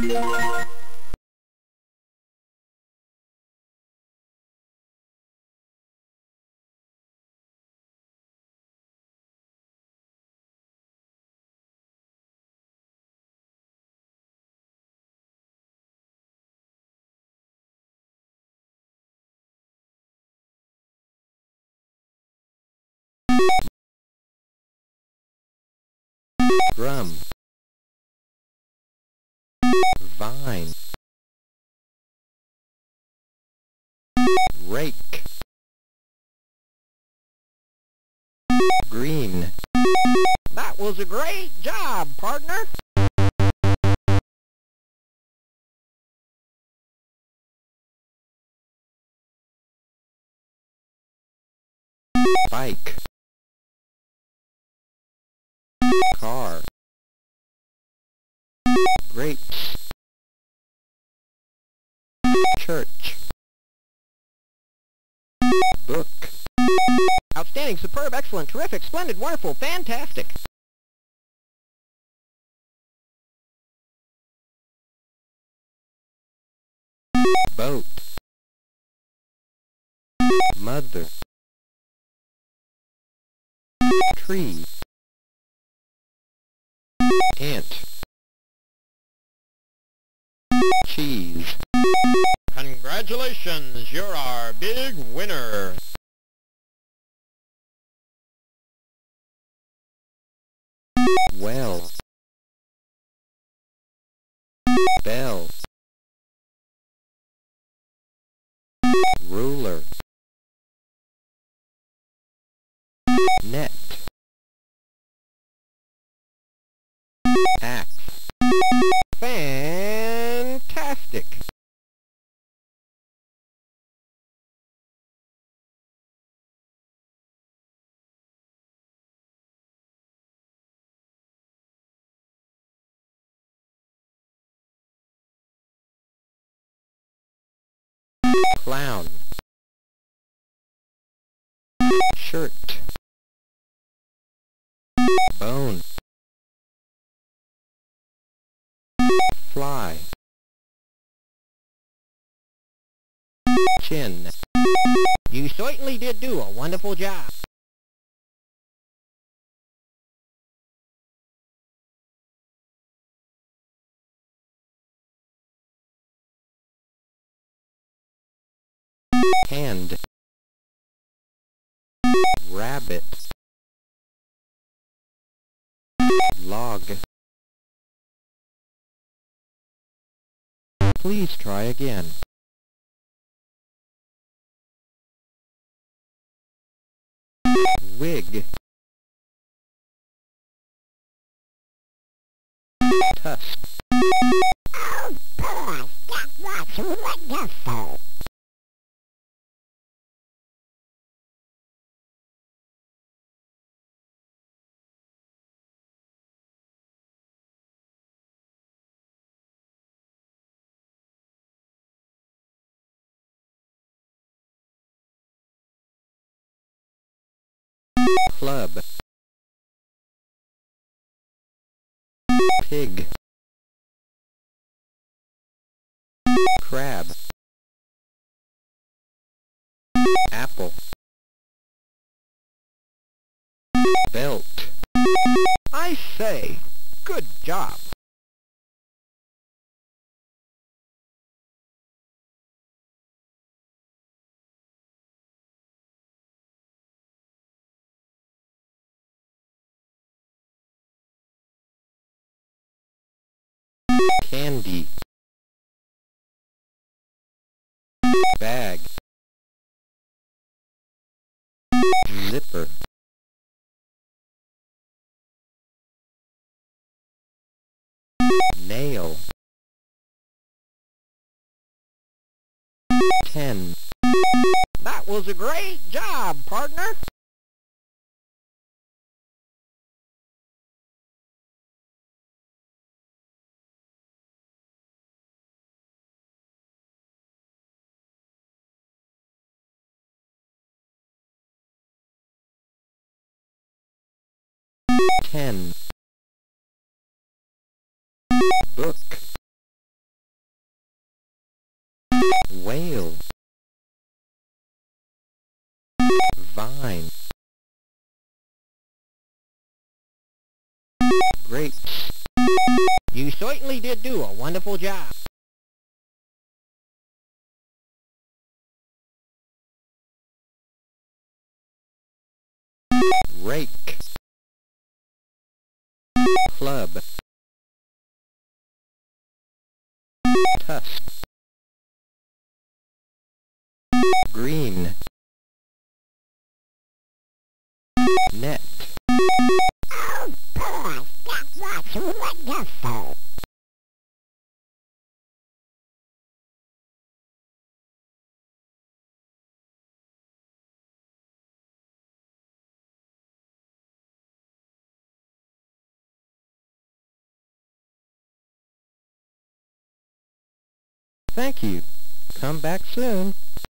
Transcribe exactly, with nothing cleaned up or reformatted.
Drum, vine, rake, green. That was a great job, partner. Bike, car, grapes, church, book, Outstanding, superb, excellent, terrific, splendid, wonderful, fantastic. boat, mother, tree, ant, cheese. Congratulations, you're our big winner. Well, bell, ruler, net, axe, Fantastic. clown, shirt, bone, fly, chin, You certainly did do a wonderful job. hand, rabbit, log. Please try again. Wig, tusk. Oh boy, that was wonderful. Club, pig, crab, apple, belt. I say, good job. Candy, bag, zipper, nail, ten. That was a great job, partner. ten. Book, Whale. Vine. Grapes. You certainly did do a wonderful job. Rake. Club. Tusk. Green. Net. Oh boy, that was wonderful. Thank you. Come back soon.